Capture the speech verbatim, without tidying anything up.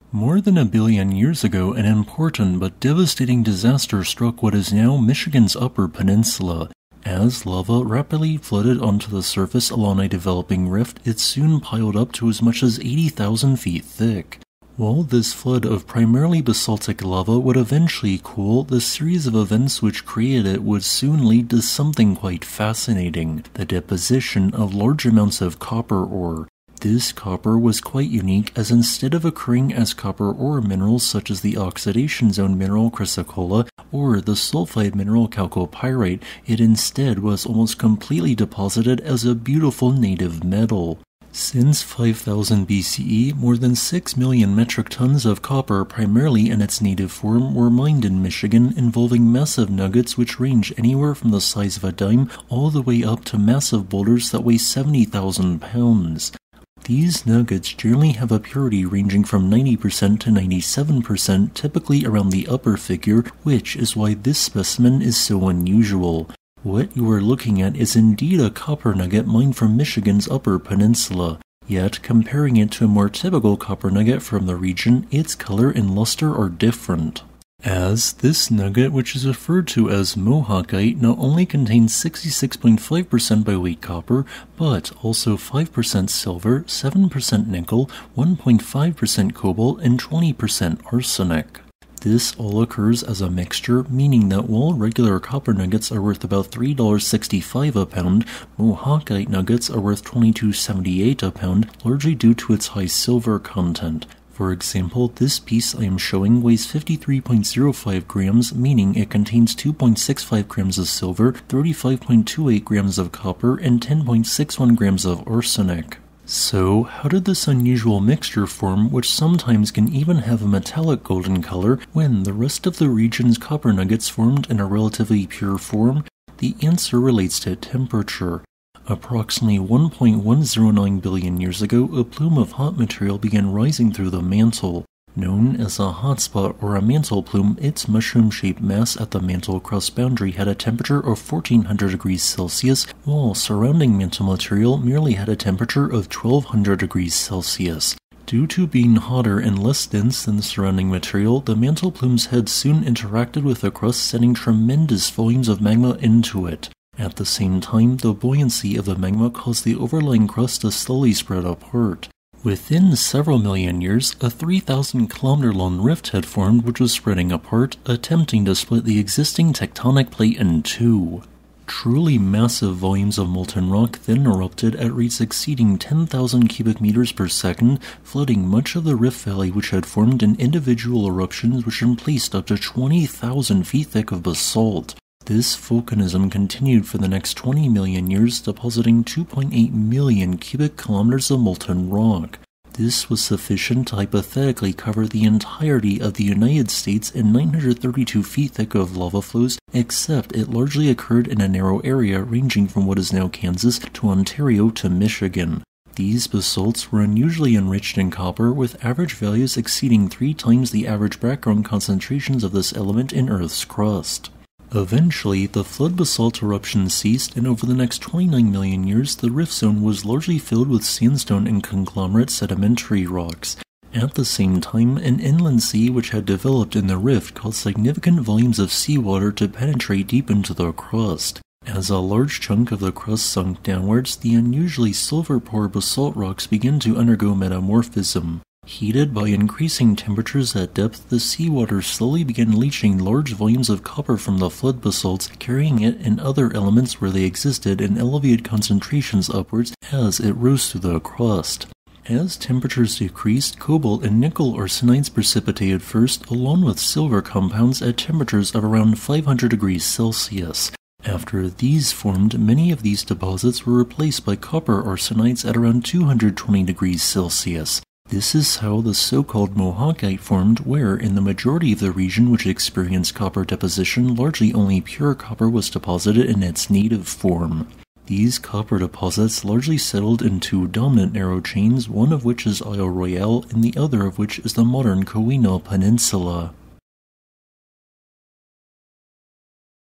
More than a billion years ago, an important but devastating disaster struck what is now Michigan's Upper Peninsula. As lava rapidly flooded onto the surface along a developing rift, it soon piled up to as much as eighty thousand feet thick. While this flood of primarily basaltic lava would eventually cool, the series of events which created it would soon lead to something quite fascinating: the deposition of large amounts of copper ore. This copper was quite unique, as instead of occurring as copper ore minerals such as the oxidation zone mineral chrysocolla or the sulfide mineral chalcopyrite, it instead was almost completely deposited as a beautiful native metal. Since five thousand B C E, more than six million metric tons of copper, primarily in its native form, were mined in Michigan, involving massive nuggets which range anywhere from the size of a dime all the way up to massive boulders that weigh seventy thousand pounds. These nuggets generally have a purity ranging from ninety percent to ninety-seven percent, typically around the upper figure, which is why this specimen is so unusual. What you are looking at is indeed a copper nugget mined from Michigan's Upper Peninsula. Yet, comparing it to a more typical copper nugget from the region, its color and luster are different. As this nugget, which is referred to as Mohawkite, not only contains sixty-six point five percent by weight copper, but also five percent silver, seven percent nickel, one point five percent cobalt, and twenty percent arsenic. This all occurs as a mixture, meaning that while regular copper nuggets are worth about three dollars and sixty-five cents a pound, Mohawkite nuggets are worth twenty-two dollars and seventy-eight cents a pound, largely due to its high silver content. For example, this piece I am showing weighs fifty-three point zero five grams, meaning it contains two point six five grams of silver, thirty-five point two eight grams of copper, and ten point six one grams of arsenic. So, how did this unusual mixture form, which sometimes can even have a metallic golden color, when the rest of the region's copper nuggets formed in a relatively pure form? The answer relates to temperature. Approximately one point one zero nine billion years ago, a plume of hot material began rising through the mantle. Known as a hotspot or a mantle plume, its mushroom-shaped mass at the mantle crust boundary had a temperature of fourteen hundred degrees Celsius, while surrounding mantle material merely had a temperature of twelve hundred degrees Celsius. Due to being hotter and less dense than the surrounding material, the mantle plume's head soon interacted with the crust, sending tremendous volumes of magma into it. At the same time, the buoyancy of the magma caused the overlying crust to slowly spread apart. Within several million years, a three thousand kilometer long rift had formed which was spreading apart, attempting to split the existing tectonic plate in two. Truly massive volumes of molten rock then erupted at rates exceeding ten thousand cubic meters per second, flooding much of the rift valley, which had formed in individual eruptions which emplaced up to twenty thousand feet thick of basalt. This volcanism continued for the next twenty million years, depositing two point eight million cubic kilometers of molten rock. This was sufficient to hypothetically cover the entirety of the United States in nine hundred thirty-two feet thick of lava flows, except it largely occurred in a narrow area ranging from what is now Kansas to Ontario to Michigan. These basalts were unusually enriched in copper, with average values exceeding three times the average background concentrations of this element in Earth's crust. Eventually, the flood basalt eruption ceased, and over the next twenty-nine million years, the rift zone was largely filled with sandstone and conglomerate sedimentary rocks. At the same time, an inland sea which had developed in the rift caused significant volumes of seawater to penetrate deep into the crust. As a large chunk of the crust sunk downwards, the unusually sulfur-poor basalt rocks began to undergo metamorphism. Heated by increasing temperatures at depth, the seawater slowly began leaching large volumes of copper from the flood basalts, carrying it and other elements where they existed in elevated concentrations upwards as it rose through the crust. As temperatures decreased, cobalt and nickel arsenides precipitated first, along with silver compounds at temperatures of around five hundred degrees Celsius. After these formed, many of these deposits were replaced by copper arsenides at around two hundred twenty degrees Celsius. This is how the so-called Mohawkite formed, where in the majority of the region which experienced copper deposition, largely only pure copper was deposited in its native form. These copper deposits largely settled in two dominant narrow chains, one of which is Isle Royale and the other of which is the modern Keweenaw Peninsula.